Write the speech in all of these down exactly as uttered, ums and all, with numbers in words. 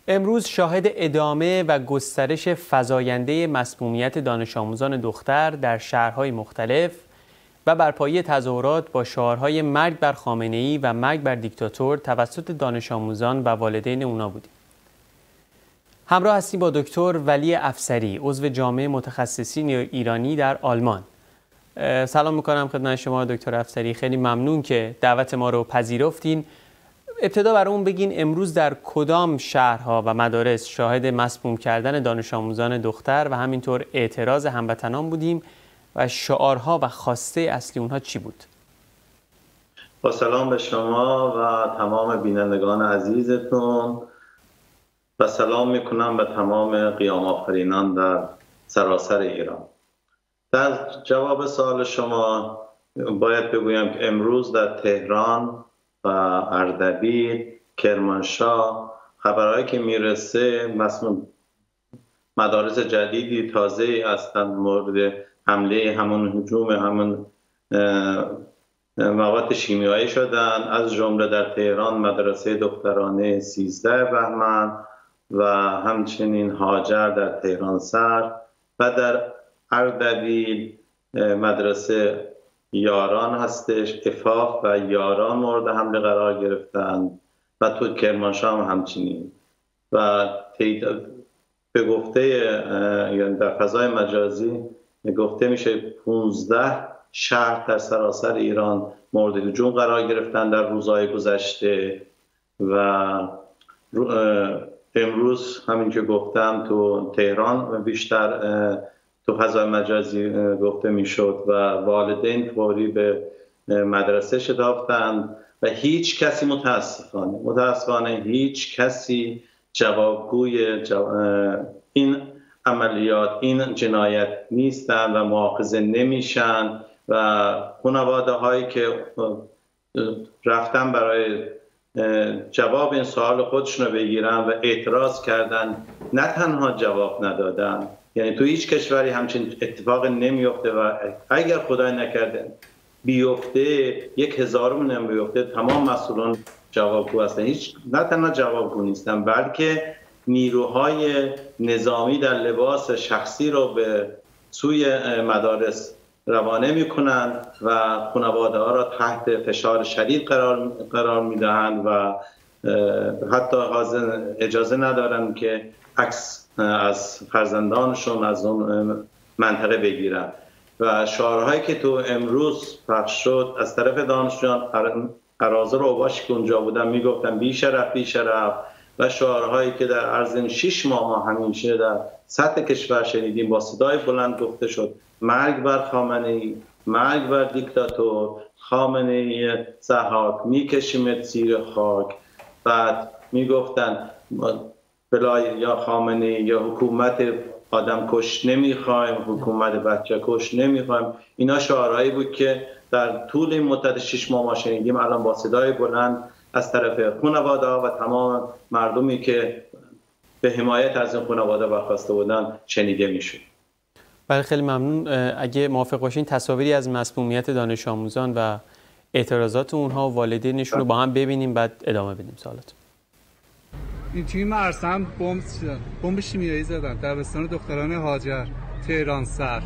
امروز شاهد ادامه و گسترش فزاینده مسمومیت دانش آموزان دختر در شهرهای مختلف و بر پایه تظاهرات با شعارهای مرگ بر خامنه‌ای و مرگ بر دیکتاتور توسط دانش آموزان و والدین اونا بودیم. همراه هستیم با دکتر ولی افسری، عضو جامعه متخصصین ایرانی در آلمان. سلام میکنم خدمت شما دکتر افسری، خیلی ممنون که دعوت ما رو پذیرفتین. ابتدا برامون بگین امروز در کدام شهرها و مدارس شاهد مسموم کردن دانش آموزان دختر و همینطور اعتراض هموطنان بودیم و شعارها و خواسته اصلی اونها چی بود؟ با سلام به شما و تمام بینندگان عزیزتون و سلام میکنم به تمام قیام آفرینان در سراسر ایران. در جواب سوال شما باید بگویم که امروز در تهران و اردبیل، کرمانشاه خبرهایی که میرسه مسموم مدارس جدیدی تازه هستند مورد حمله همون هجوم همون مواد شیمیایی شدن، از جمله در تهران مدرسه دخترانه سیزده بهمن و همچنین هاجر در تهران سر و در اردبیل مدرسه یاران هستش، افاق و یاران مورد حمله قرار گرفتن و تو کرمانشاه هم همچنین و به گفته یعنی در فضای مجازی گفته میشه پانزده شهر در سراسر ایران مورد هجوم قرار گرفتن در روزهای گذشته و امروز همین که گفتم تو تهران بیشتر تو فضای مجازی گفته میشد و والدین فوری به مدرسه شتافتند و هیچ کسی متاسفانه متاسفانه هیچ کسی جوابگوی جواب این عملیات این جنایت نیستند و مؤاخذه نمیشن و خانواده هایی که رفتن برای جواب این سوال خودشون رو بگیرن و اعتراض کردن نه تنها جواب ندادن، یعنی تو هیچ کشوری همچین اتفاق نمیفته و اگر خدای نکرده بیفته یک هزارم هم بیفته تمام مسئولان جوابگو هستن. هیچ نه تنها جوابگو نیستن بلکه نیروهای نظامی در لباس شخصی رو به سوی مدارس روانه میکنن و خانواده ها را تحت فشار شدید قرار قرار میدهند و حتی حاضر اجازه ندارن که عکس از فرزندانشون از اون منطقه بگیرن و شعارهایی که تو امروز پخش شد از طرف دانشجویان اراذل و اوباش که اونجا بودن میگفتن بی شرف بی شرف و شعارهایی که در عرض شش ماه ما همیشه در سطح کشور شنیدیم با صدای بلند گفته شد مرگ بر خامنه‌ای، مرگ بر دیکتاتور، خامنه‌ای ضحاک، میکشیمت زیر خاک. بعد میگفتن بلای یا خامنه‌ای یا حکومت آدم کش نمیخوایم، حکومت بچه کش نمیخوایم. اینا شعارهایی بود که در طول این مدت شش ماه ما شنیدیم، الان با صدای بلند از طرف خانواده ها و تمام مردمی که به حمایت از این خانواده برخواسته بودن شنیده میشد. بله خیلی ممنون. اگه موافق باشین تصاویری از مسمومیت دانش آموزان و اعتراضات اونها و والدینشون رو با هم ببینیم بعد ادامه بدیم سوالات. این توی مرسم بمب بمب شیمیایی زدن در دبستان دختران هاجر تهران سر.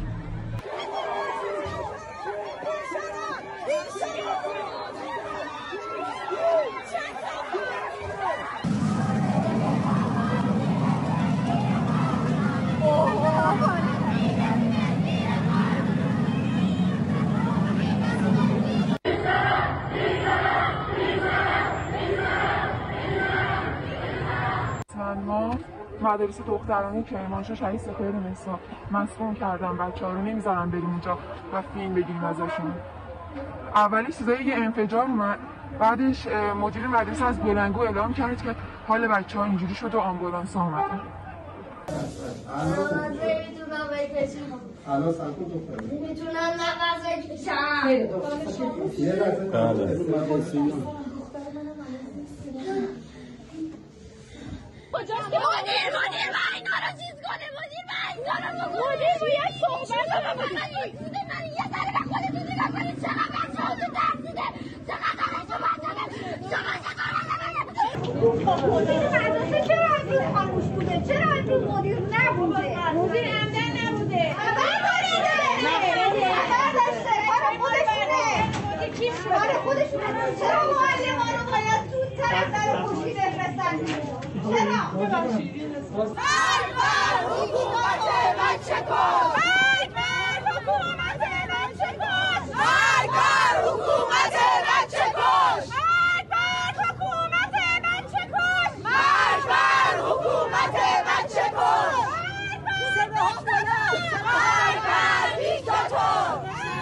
ما مدارس دخترانه کرمانشاه شهید سپهر مهسا مسموم کردن بچه‌ها رو، نمیذارن بریم اونجا و فیلم بگیریم ازشون. اولی چیزایی یه انفجار اومد، بعدش مدیر مدرسه از بلنگو اعلام کرد که حال بچه‌ها اینجوری شد و آمبولانس اومدن. الان سرکو دختره میتونن نفس بکشن. مدیر مدیر من اینا رو چیز کنه، مدیر من اینا رو بکنه، مدیر باید صحبت کنه. من یک بوده من یه ذره به خودتون نگاه کنید چقدر بچه ها تو ترسیده، چقدر دانشجو بچه چقدر چقدر مدیر مدرسه چرا از این مدیر نبوده، مدیر عمدن نبوده. خبر داشته، خبر داشته، کار خودشونه، کار خودشونه. چرا معلمان رو باید زودتر از در خوشی بفرستن؟ چرا؟ مرگ بر حکومت بچه کن! مرگ بر حکومت بچه کن! مرگ بر حکومت بچه کن! مرگ بر حکومت بچه کن! مرگ بر حکومت بچه کن! مرگ بر دیکتاتور!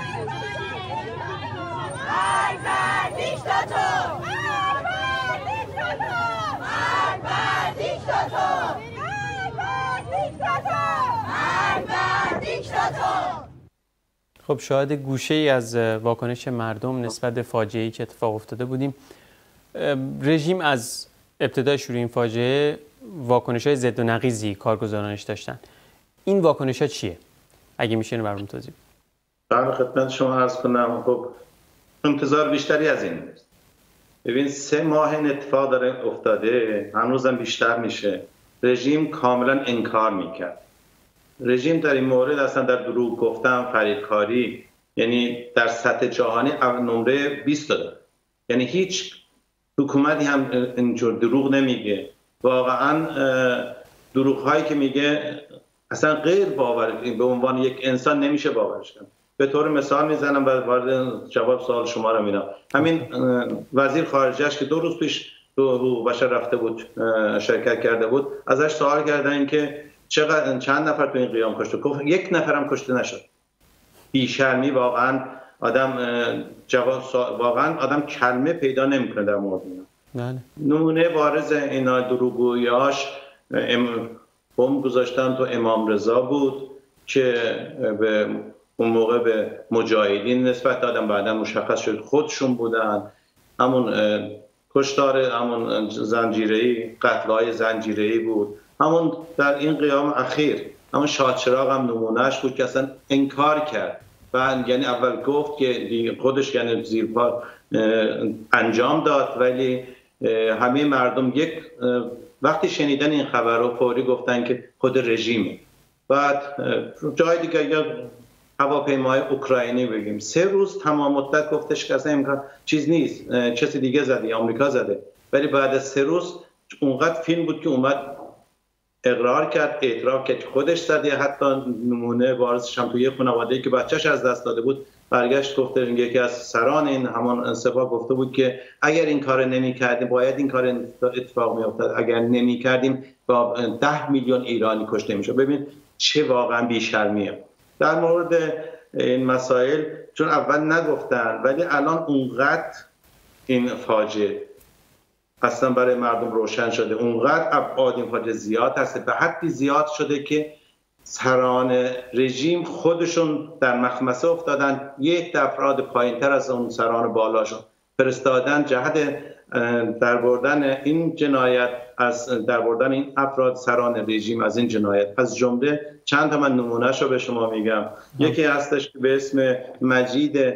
مرگ بر دیکتاتور! مرگ بر دیکتاتور! مرگ بر دیکتاتور! مرگ بر دیکتاتور! مرگ بر دیکتاتور! خب شاهد گوشه ای از واکنش مردم نسبت به فاجعه‌ای که اتفاق افتاده بودیم. رژیم از ابتدای شروع این فاجعه واکنش‌های ضد و نقیضی کارگزارانش داشتن. این واکنش‌ها چیه؟ اگه میشه اینو برام توضیح بدید. بله خدمت شما عرض کنم. خب انتظار بیشتری از این نیست. ببین سه ماه این اتفاق داره افتاده، هنوزم بیشتر میشه. رژیم کاملا انکار میکرد. رژیم در این مورد اصلا در دروغ گفتن، فریبکاری، یعنی در سطح جهانی نمره بیست داره. یعنی هیچ حکومتی هم اینجور دروغ نمیگه. واقعا دروغ هایی که میگه اصلا غیر باور، به عنوان یک انسان نمیشه باورش کرد. به طور مثال میزنم و وارد جواب سوال شما رو میدم. همین وزیر خارجه‌اش که دو روز پیش دو رو بشر رفته بود شرکت کرده بود، ازش سوال کردن که چقدر چند نفر تو این قیام کشته؟ گفت یک نفرم کشته نشد. بی‌شرمی واقعا آدم جواب واقعا آدم کلمه پیدا نمیکنه در مورد اینا. بله. نمونه بارز اینا دروغگوییاش بمب گذاشتن تو امام رضا بود که به اون موقع به مجاهدین نسبت دادن، بعدا مشخص شد خودشون بودن. همون کشتار همون زنجیره‌ای، قتل‌های زنجیره‌ای بود. همون در این قیام اخیر همون شاهچراغ هم نمونهش بود که اصلا انکار کرد و یعنی اول گفت که خودش یعنی زیرپا انجام داد، ولی همه مردم یک وقتی شنیدن این خبر رو فوری گفتن که خود رژیمه. بعد جای دیگه یا هواپیمای اوکراینی بگیم سه روز تمام مدت گفتش که اصلا امکان چیز نیست، کسی دیگه زده، آمریکا زده، ولی بعد از سه روز اونقدر فیلم بود که اومد اقرار کرد، اعتراف کرد خودش زده. حتی نمونه بارزش هم توی خانواده‌ای که بچه‌ش از دست داده بود برگشت گفته، یکی از سران این همان سپاه گفته بود که اگر این کار نمی‌کردیم باید این کار اتفاق می‌افتاد، اگر نمی‌کردیم با ده میلیون ایرانی کشته می‌شد. ببین چه واقعا بی‌شرمیه. در مورد این مسائل چون اول نگفتن ولی الان اونقدر این فاجعه اصلا برای مردم روشن شده، اونقدر ابعاد این فاجعه زیاد هست، به حدی زیاد شده که سران رژیم خودشون در مخمسه افتادن. یک افراد پایینتر از اون سران بالاشون فرستادن جهت در بردن این جنایت، از در بردن این افراد سران رژیم از این جنایت. از جمله چند تا من نمونه‌شو به شما میگم. یکی هستش به اسم مجید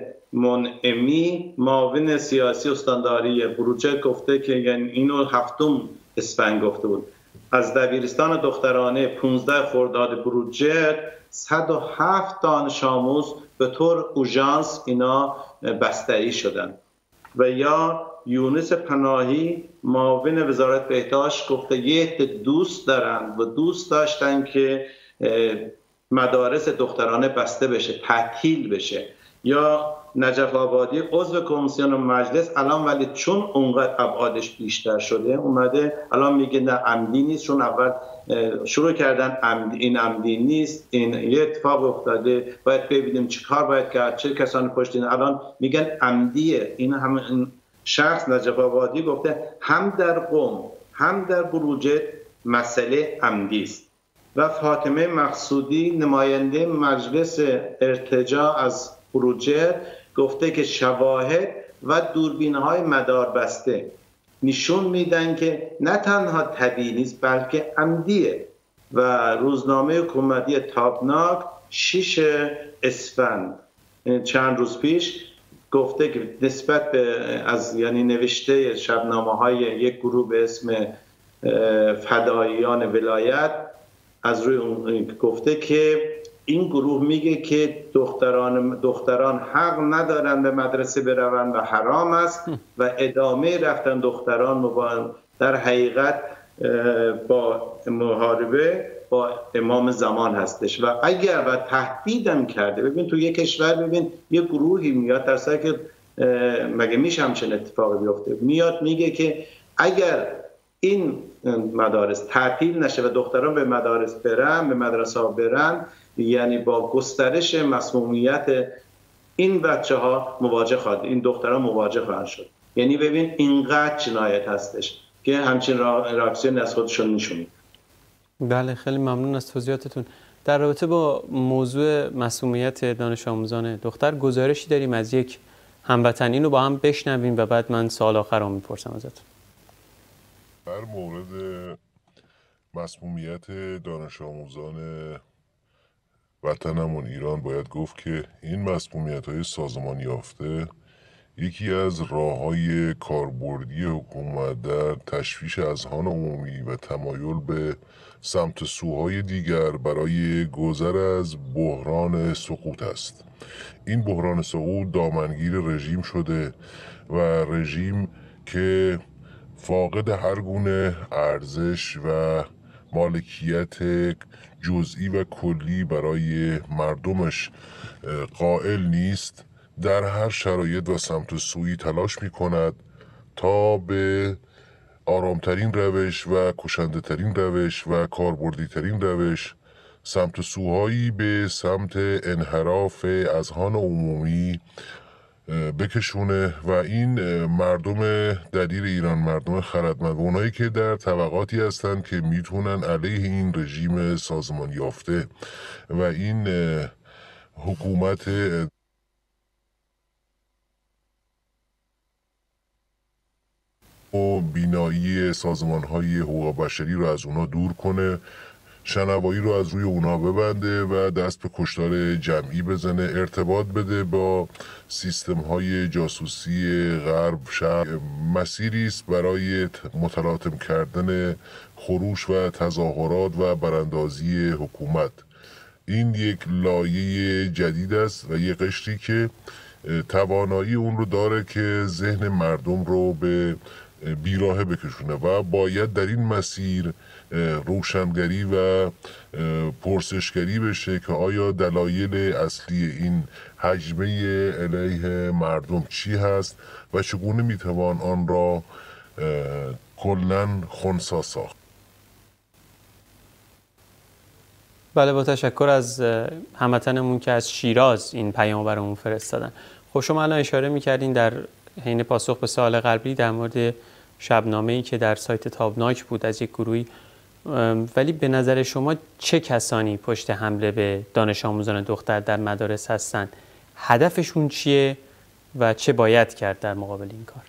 منعمی، معاون سیاسی استانداری بروجرد، گفته که یعنی اینو هفتم اسفند گفته بود، از دبیرستان دخترانه پانزده خرداد بروجرد صد و هفت دانش آموز به طور اوژانس اینا بستری شدن. و یا یونس پناهی، معاون وزارت بهداشت، گفته یک دوست دارن و دوست داشتن که مدارس دخترانه بسته بشه، تعطیل بشه. یا نجف آبادی، عضو کمیسیون مجلس، الان ولی چون اونقدر ابعادش بیشتر شده اومده الان میگه نه عمدی نیست، چون اول شروع کردن عمدی، این عمدی نیست، این یه اتفاق افتاده، باید ببینیم چه کار باید کرد، چه کسانی پشت این، الان میگن عمدیه. این هم شخص نجف آبادی گفته هم در قم هم در بروجرد مسئله عمدی است. و فاطمه مقصودی، نماینده مجلس ارتجاع از بروجرد، گفته که شواهد و دوربین‌های مداربسته نشون میدن که نه تنها طبیعی نیست بلکه عمدیه. و روزنامه حکومتی تابناک شش اسفند چند روز پیش گفته که نسبت به از یعنی نوشته شبنامه‌های یک گروه به اسم فداییان ولایت از روی اون گفته که این گروه میگه که دختران دختران حق ندارن به مدرسه بروند و حرام است و ادامه رفتن دختران در حقیقت با محاربه با امام زمان هستش و اگر و تهدیدم کرده. ببین تو یک کشور ببین یه گروهی میاد در صورتی که مگه میشه همچین اتفاقی بیفته، میاد میگه که اگر این مدارس تعطیل نشه و دختران به مدارس برن، به مدرسه ها برن، یعنی با گسترش مسمومیت این بچه ها مواجه خواهد، این دختران مواجه خواهند شد. یعنی ببین اینقدر جنایت هستش که همچین راکسیون از خودشون نشونید. بله خیلی ممنون از توضیحاتتون. در رابطه با موضوع مسمومیت دانش آموزان دختر گزارشی داریم از یک هموطن، اینو با هم بشنویم و بعد من سوال آخر رو میپرسم ازتون. در مورد مسمومیت دانش آموزان وطنمون ایران باید گفت که این مسمومیت‌های سازمان یافته یکی از راه‌های کاربردی حکومت در تشویش اذهان عمومی و تمایل به سمت سوهای دیگر برای گذر از بحران سقوط است. این بحران سقوط دامنگیر رژیم شده و رژیم که فاقد هر گونه ارزش و مالکیت جزئی و کلی برای مردمش قائل نیست، در هر شرایط و سمت سویی تلاش می کند تا به آرامترین روش و کشنده ترین روش و کاربردی ترین روش سمت سوهایی به سمت انحراف اذهان عمومی بکشونه و این مردم دلیر ایران، مردم خردمند و اونایی که در طبقاتی هستند که میتونن علیه این رژیم سازمان یافته و این حکومت و بینایی سازمان‌های حقوق بشری رو از اونا دور کنه، شنوایی رو از روی اونا ببنده و دست به کشتار جمعی بزنه، ارتباط بده با سیستم‌های جاسوسی غرب شرق. مسیری است برای متلاطم کردن خروش و تظاهرات و براندازی حکومت. این یک لایه جدید است و یک قشری که توانایی اون رو داره که ذهن مردم رو به بیراهه بکشونه و باید در این مسیر روشنگری و پرسشگری بشه که آیا دلایل اصلی این هجمه علیه مردم چی هست و چگونه میتوان آن را کلاً خنثی ساخت. بله با تشکر از هموطنمون که از شیراز این پیام برامون فرستادن. خب شما الان اشاره میکردین در حین پاسخ به سوال قبلی در مورد شبنامه‌ای که در سایت تابناک بود از یک گروهی، ولی به نظر شما چه کسانی پشت حمله به دانش آموزان دختر در مدارس هستند؟ هدفشون چیه و چه باید کرد در مقابل این کار؟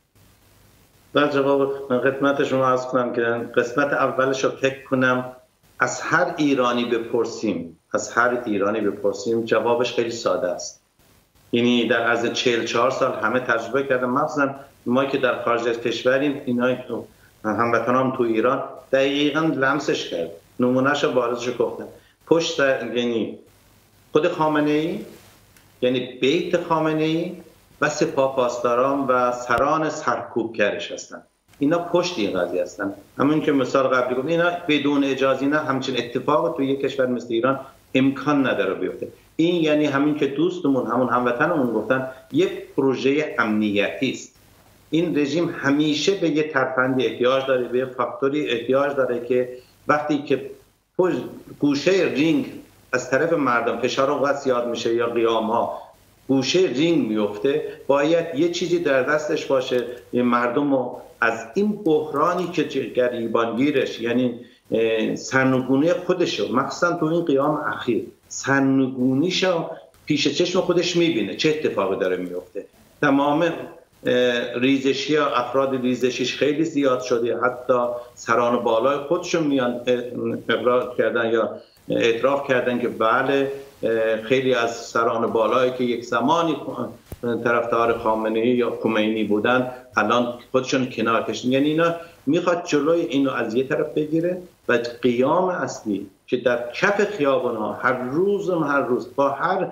در جواب خدمت شما عرض کنم که قسمت اولش رو فکر کنم از هر ایرانی بپرسیم از هر ایرانی بپرسیم جوابش خیلی ساده است. یعنی در عرض چهل و چهار سال همه تجربه کردن، مخصوصا ما که در خارج از کشوریم، اینا تو هموطنام تو ایران دقیقاً لمسش کرد، نمونهش رو بارزش گفتن. پشت یعنی خود خامنه‌ای، یعنی بیت خامنه‌ای و سپاه پاسداران و سران سرکوبگرش هستن. اینا پشت این قضیه هستن. همون که مثال قبلی گفتم، اینا بدون اجازه نه همچین اتفاق توی یک کشور مثل ایران امکان نداره بیفته. این یعنی همین که دوستمون همون هموطنمون گفتن یک پروژه امنیتی است. این رژیم همیشه به یه ترفندی احتیاج داره، به یه فاکتوری احتیاج داره که وقتی که گوشه رینگ از طرف مردم فشار و زیاد میشه یا قیام ها گوشه رینگ میفته، باید یه چیزی در دستش باشه یه مردم رو از این بحرانی که گریبانگیرش، یعنی سرنگونی خودشو، مخصوصا تو این قیام اخیر سرنگونیشو پیش چشم خودش میبینه چه اتفاقی داره میفته. تمام ریزشی ها، افراد ریزشیش خیلی زیاد شده، حتی سران بالای خودشون میان اقرار کردن یا اعتراف کردن که بله خیلی از سران بالایی که یک زمانی طرفدار خامنه‌ای یا خمینی بودن الان خودشون کنار کشیدن. یعنی اینا میخواد جلوی اینو از یه طرف بگیره و قیام اصلی که در کف خیابان ها هر روز هر روز با هر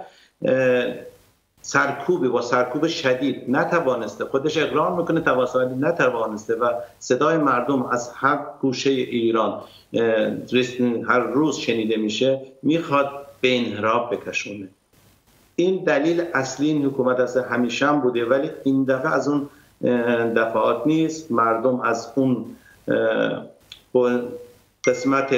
سرکوبی با سرکوب شدید نتوانسته، خودش اقرار میکنه توانسته نتوانسته و صدای مردم از هر گوشه ایران هر روز شنیده میشه، میخواد به انحراف بکشونه. این دلیل اصلی این حکومت است، همیشه هم بوده، ولی این دفعه از اون دفعات نیست. مردم از اون قسمت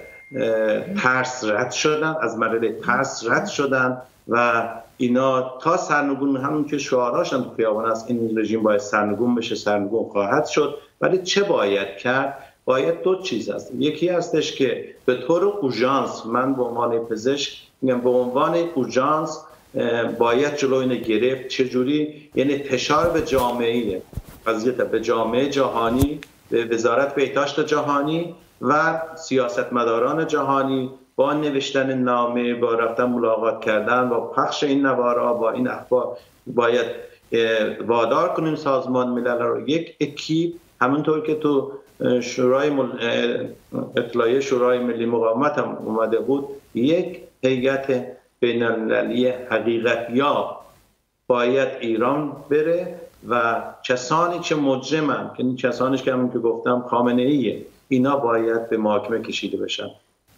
ترس رد شدن، از مرحله ترس رد شدن و اینا تا سرنگون، همون که شعارهاشون تو خیابان است، این رژیم باید سرنگون بشه، سرنگون خواهد شد. ولی چه باید کرد؟ باید دو چیز است. یکی هستش که به طور اورژانس، من به عنوان پزشک میگم به عنوان اورژانس باید جلوی اینو گرفت. چجوری؟ یعنی فشار به جامعه قضیه، به جامعه جهانی، به وزارت بهداشت جهانی و سیاستمداران جهانی با نوشتن نامه، با رفتن ملاقات کردن، با پخش این نوارا، با این اخبار باید وادار کنیم سازمان ملل رو، یک اکیپ، همونطور که تو شورای مل... اطلاعیه شورای ملی مقاومت هم اومده بود، یک هیئت بین‌المللی حقیقت‌یاب باید ایران بره و کسانی که مجرمن، که این کسانیش که همون که گفتم خامنه‌ایه، اینا باید به محاکمه کشیده بشن.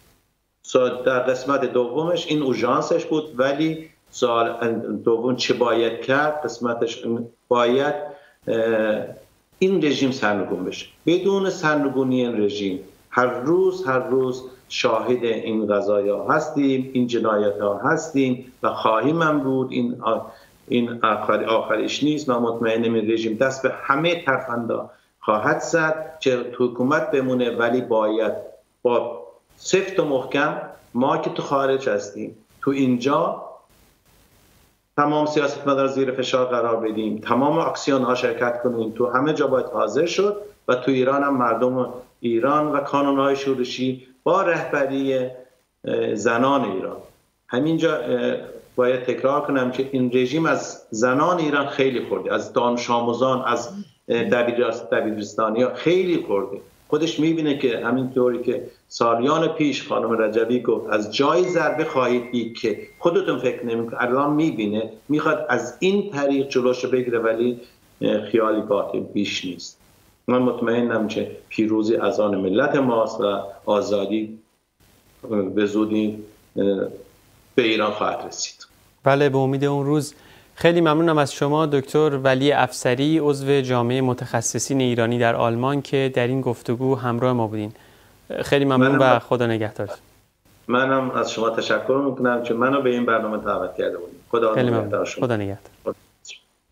در قسمت دومش این اورژانسش بود، ولی سوال دوم چه باید کرد؟ قسمتش باید این رژیم سرنگون بشه. بدون سرنگونی این رژیم هر روز هر روز شاهد این قضایا هستیم، این جنایت ها هستیم و خواهیم هم بود. این این آخر آخرش نیست. من مطمئنم این رژیم دست به همه ترفندا خواهد زد که حکومت بمونه، ولی باید با سفت و محکم، ما که تو خارج هستیم، تو اینجا تمام سیاستمدار زیر فشار قرار بدیم، تمام اکسیون ها شرکت کنیم، تو همه جا باید حاضر شد و تو ایران هم مردم ایران و کانون های شورشی با رهبری زنان ایران. همینجا باید تکرار کنم که این رژیم از زنان ایران خیلی خورده، از دانش آموزان، از دبیرستانی ها خیلی خورده. خودش میبینه که همینطوری که سالیان پیش خانم رجبی گفت از جای ضربه خواهید دید که خودتون فکر نمی‌کنید، الان میبینه، میخواد از این طریق جلوش بگیره، ولی خیالی باطل بیش نیست. من مطمئنم که پیروزی از آن ملت ماست و آزادی به زودی به ایران خواهد رسید. بله، به امید اون روز. خیلی ممنونم از شما دکتر ولی افسری، عضو جامعه متخصصین ایرانی در آلمان، که در این گفتگو همراه ما بودین. خیلی ممنون و خدا نگهدار. منم از شما تشکر میکنم که منو به این برنامه دعوت کرده بودید. خدا نگهدار شما. خدا نگهدار.